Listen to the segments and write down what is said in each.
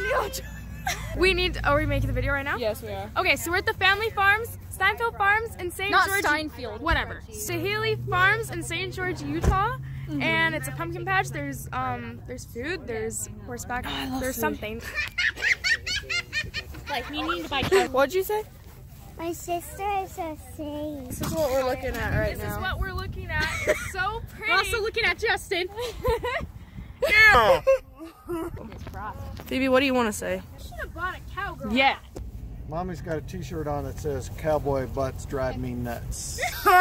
We need. Are we making the video right now? Yes, we are. Okay, so we're at the family farms, Steinfeld Farms in St. Not George. Steinfeld. Whatever. Staheli Farms in St. George, Utah. And it's a pumpkin patch. There's food. There's horseback. There's something. Like we need to buy cow. What'd you say? My sister is a saint. This is what we're looking at right now. This is what we're looking at. It's so pretty. We're also looking at Justin. Yeah. Phoebe, what do you want to say? I should have bought a cowgirl. Yeah. Mommy's got a t-shirt on that says cowboy butts drive me nuts.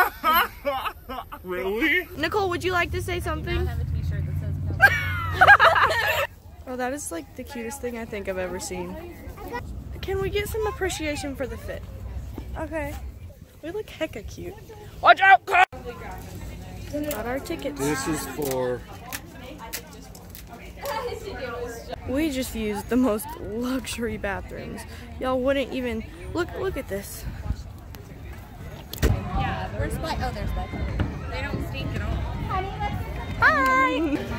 Really? Nicole, would you like to say something? I have a t-shirt that says cowboy. Oh, that is like the cutest thing I think I've ever seen. Can we get some appreciation for the fit? Okay. We look hecka cute. Watch out! Got our tickets. This is for... We just used the most luxury bathrooms. Y'all wouldn't even look at this. Yeah, where's Spike? Oh, there's Spike. They don't stink at all. Hi!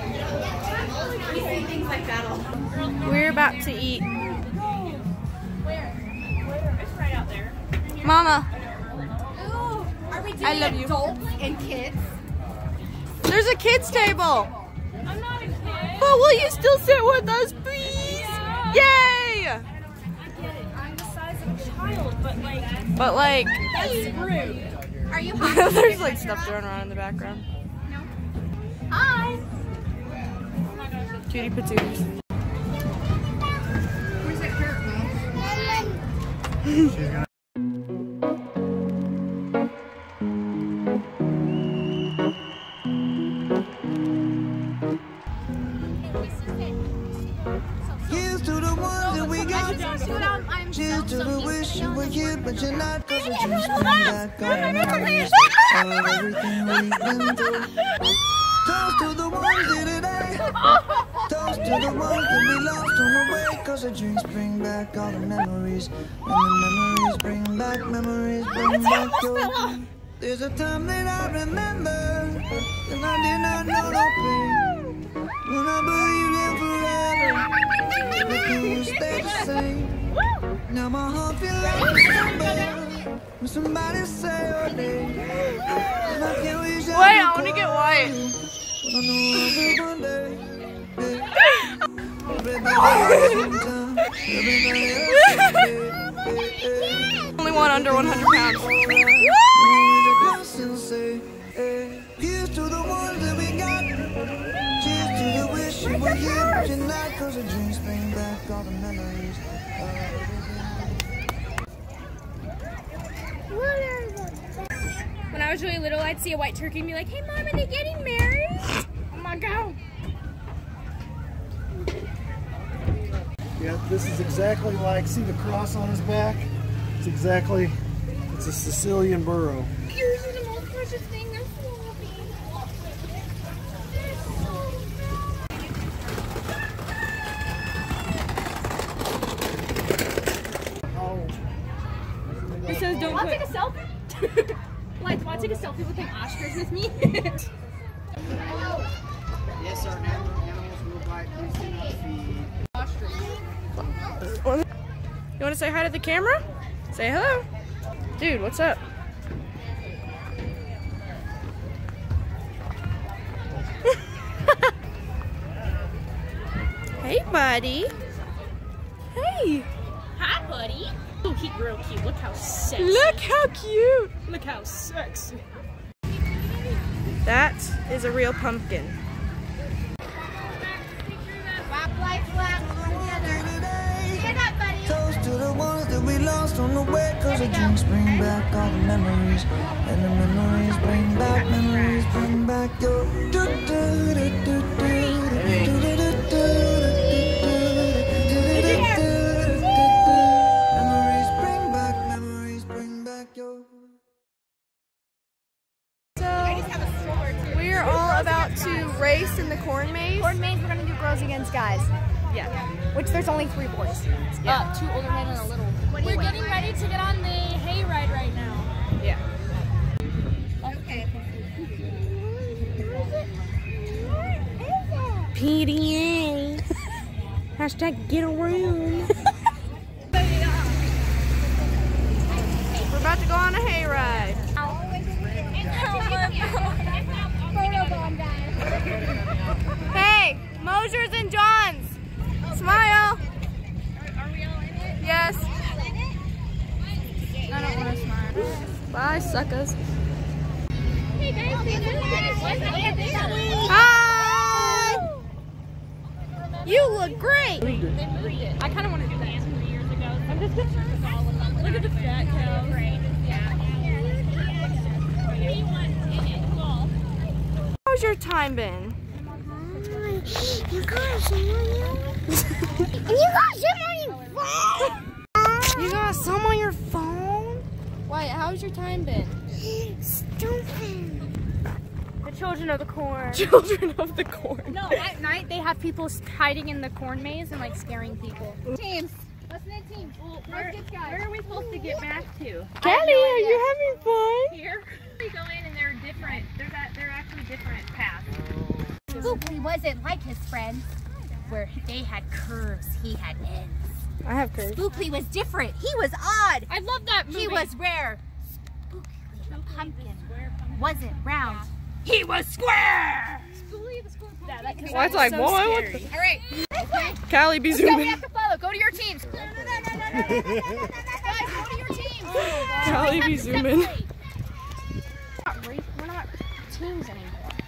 We're about to eat. Where? It's right out there. Mama, Ooh, are we doing I love you. adults and kids? There's a kids table. I'm not a kid. But will you still sit with us, please? Yeah. Yay! I get it. I'm the size of a child, But like, that's rude. Are you hungry? there's like stuff thrown around in the background. Hi. Cutie patooties. Where's it hurt, Mom? Here's to the ones that we got. Cheers to the wish you were here, but you're not. Cause you just bring back all the memories of everything we've been through. Toast to the ones here today. Toast to the ones that we lost on the way. Cause the drinks bring back all the memories. And the memories bring back your. There's a time that I remember, and I did not know no pain. When I believed in forever, everything would stay the same. Now my heart feels like December when somebody say your name. And I can't reach out. Wait, I want to get white. But I know I'll be one day. Only one under 100 pounds. Here's to the ones that we got. Cheers to the wish you were here tonight. Cause the drinks bring back all the memories. When I was really little, I'd see a white turkey and be like, hey, Mom, are they getting married? Oh my God. Yeah, this is exactly like, see the cross on his back? It's exactly, it's a Sicilian burro. Yours are the most precious thing. They're floppy. It says don't take a selfie? Like, want to take a selfie with an ostrich with me? Yes, sir. Animals will bite. Please do not feed. Ostrich. You want to say hi to the camera? Say hello. Dude, what's up? Hey, buddy. Hey. Hi, buddy. Oh, he's real cute. Look how sexy. Look how cute. Look how sexy. That is a real pumpkin. Toast to the ones that we lost on the way. Cause the drinks bring back all the memories. And the memories bring back your. Memories bring back your. So, we're all about to race in the corn maze. Corn maze, we're gonna do girls against guys. Yeah. Which there's only 3 boys. Two older men and a little. We're getting ready to get on the hay ride right now. Yeah. Okay. PDA. Hashtag get a room. We're about to go on a hayride. Hey, Mosier's and John's. Smile. Are we all in it? Yes. I don't want to smile. Bye, suckers. Hey guys, Hi. You look great. I kind of want to do that 2 years ago. I'm just concerned with all of them. Look at the fat cows. How's your time been? You got some on your phone. You got some on your phone? Why? How's your time been? Stupid. The children of the corn. Children of the corn. No, at night they have people hiding in the corn maze and like scaring people. Teams. Let's knit teams. Where are we supposed to get back to? Kelly, are you having fun? Here. We go in and they're different. They're actually different paths. Spooky wasn't like his friends, where they had curves, he had ends. I have curves. Spooky was different. He was odd. I love that movie. He was rare. Spooky the pumpkin wasn't round. He was square. Well, it's like, boy, what the? All right. Callie, be We zooming. have to follow. Go to your teams. Guys, go to your teams. Callie, be zooming. We're not teams anymore.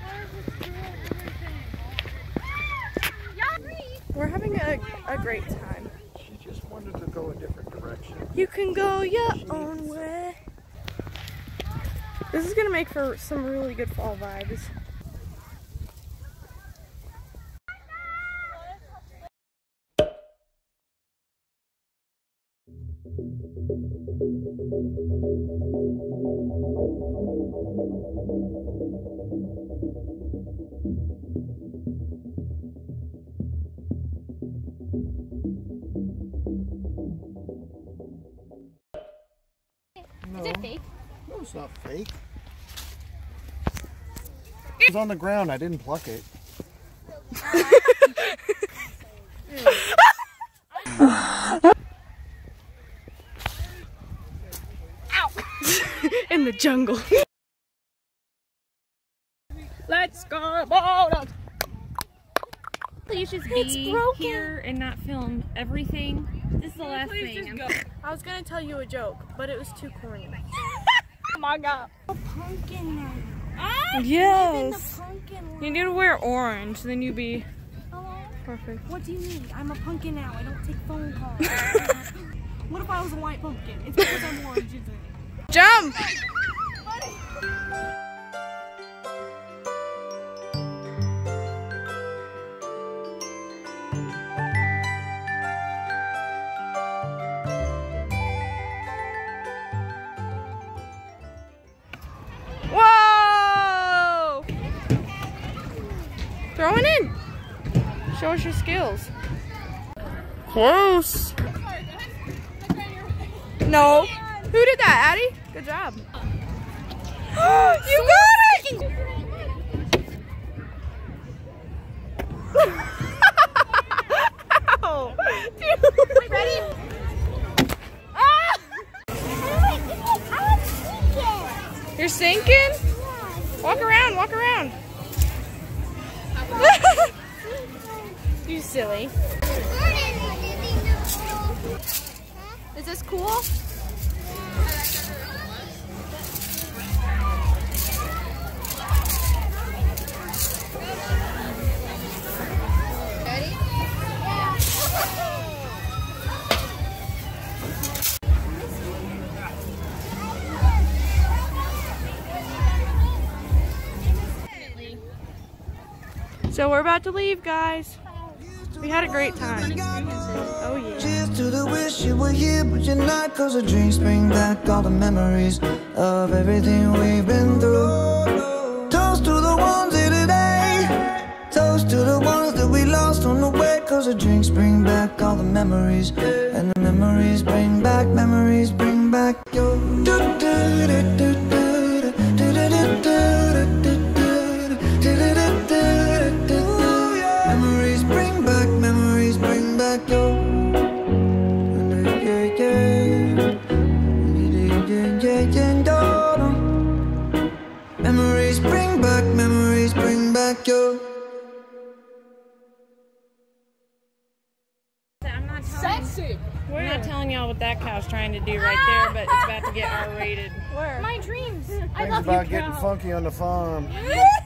We're having a great time. She just wanted to go a different direction. You can go your own way. This is gonna make for some really good fall vibes. No, Is it fake? no, it's not fake. It was on the ground. I didn't pluck it. In the jungle. Let's go, Bulldogs. Please just be here and not film everything. This is the last thing. I was gonna tell you a joke, but it was too corny. Oh my god. Pumpkin now. Yes. Pumpkin. You need to wear orange, then you'd be perfect. What do you need? I'm a pumpkin now. I don't take phone calls. What if I was a white pumpkin? It's because I'm orange, isn't it? Jump! Whoa! Throw it in. Show us your skills. Close. No. Who did that, Addie? Good job. You got it! Ow! Dude. Ready? Ah! You're sinking? Walk around, walk around. You silly. Is this cool? So we're about to leave, guys. We had a great time. Oh yeah. Cheers to the wish you were here, but you're not. Cause the drinks bring back all the memories of everything we've been through. Toast to the ones here today. Toast to the ones that we lost on the way. Cause the drinks bring back all the memories. And the memories bring back your Memories bring back like you. I'm not telling y'all what that cow's trying to do right there, but it's about to get R-rated. My dreams. Things about getting funky on the farm.